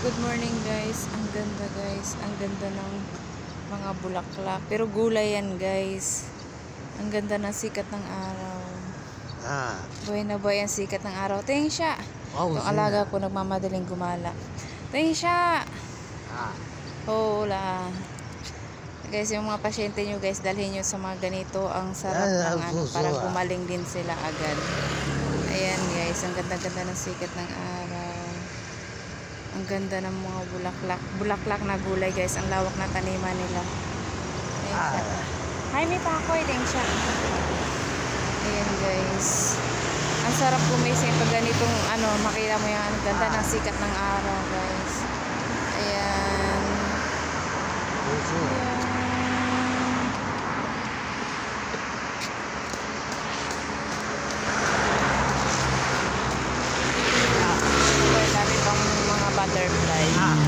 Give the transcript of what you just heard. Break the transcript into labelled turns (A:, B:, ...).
A: Good morning guys. Ang ganda guys. Ang ganda ng mga bulaklak. Pero gulay yan guys. Ang ganda ng sikat ng araw. Buhay na buhay ang sikat ng araw. Tingin siya. Itong alaga ko nagmamadaling gumala. Tingin siya. Oo la. Guys, yung mga pasyente nyo guys, dalhin nyo sa mga ganito. Ang sarap ng ano, para gumaling din sila agad. Ayan guys, ang ganda-ganda ng sikat ng araw. Ang ganda ng mga bulaklak na gulay guys. Ang lawak na taniman nila. Ayan siya. Hi, may pakoy din siya. Ayan guys. Ang sarap gumising pag ganitong ano, makita mo yung ang ganda ng sikat ng araw guys. Ayan. Ayan. Dami pang mga butterfly.